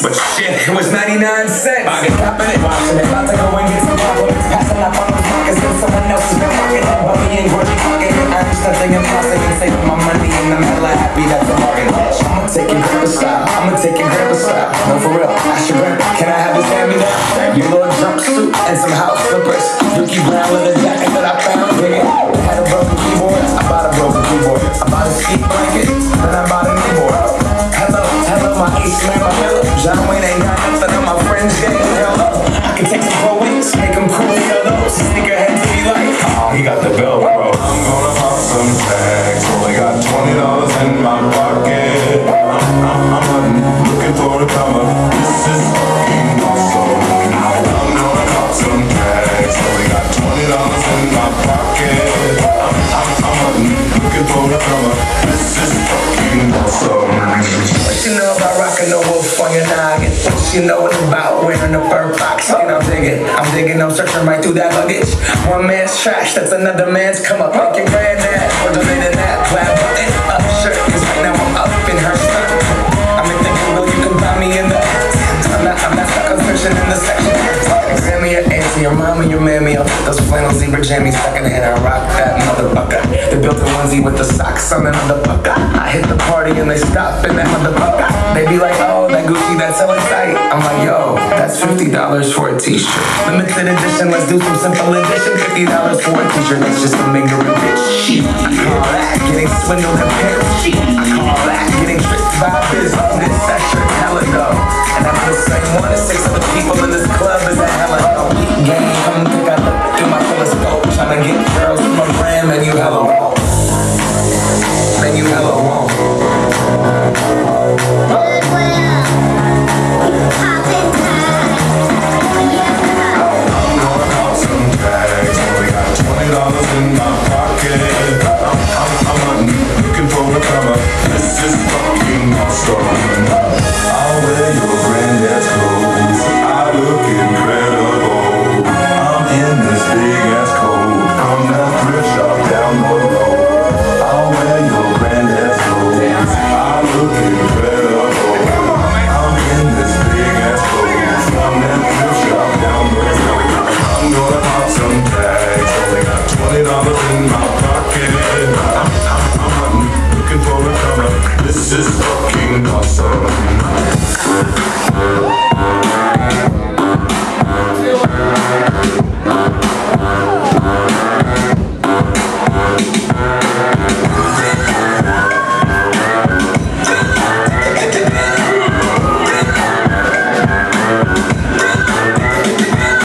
But shit, it was 99 cents. I get poppin' it, watching it. About to go and get some compliments. Passing up on those pockets, then someone else has been rocking it. Bumpy and Gordy pocket it. I'm stunting and tossing and saving my money, and I'm hella happy that's a bargain. I'ma take your grandpa style. I'ma take your grandpa style. No, for real, ask your grandpa. Can I have this hand-me-down? Your little jumpsuit and some house slippers. Dookie brown leather jacket that I found. Yeah, had a broken keyboard. I bought a broken keyboard. I bought a ski blanket. Then I bought a keyboard. Hello, my ace man, my pillow. John Wayne ain't got nothing on my friends game. Hello, I can take some pro wings, make them cool, sell those. Sneakerheads be like, oh, he got the bill, bro. I'm gonna pop some tags. Only got $20 in my pocket. I'm looking for a come up. This is fucking awesome. I'm gonna pop some tags. Only got $20 in my pocket. I'm looking for a come up. This is fucking awesome. What you know about rocking a wolf on your noggin? What you know about wearing a fur fox skin? I'm digging, I'm searching right through that luggage. One man's trash, that's another man's come up. Like your granddad, or donated that plaid button up shirt. Cause right now I'm up in her skirt. I'm in the Google, you can find me in the I'm not stuck on searching in the section. Grammy, your auntie, your mama, your mammy. I'll put those flannel zebra jammies second hand. I rock that motherfucker. They built a onesie with the socks on that motherfucker. I hit the party and they stop in that motherfucker. They be like, oh, that Gucci, that's so tight. I'm like, yo, that's $50 for a t-shirt. Limited edition, let's do some simple edition. $50 for a t-shirt, that's just a lingering bitch. I call that getting swindled and pimped. I call that getting tricked by business. That shirt hella dope. And I'm the same one as 6 other people in this club is a hella dope. Gang, come take a look through my telescope. Tryna get girls from my brand, man, you hella won't. Man, you hella won't. In my pocket, I'm looking for a come up. This is fucking awesome. I'll wear your granddad's clothes. I look incredible. I'm in this big ass coat from that thrift shop down the road. I'll wear your granddad's clothes. I look incredible. I'm in this big ass coat from that thrift shop down the road. I'm gonna pop some tags. Only got $20 in my pocket. I'm looking for a come up. This is fucking awesome.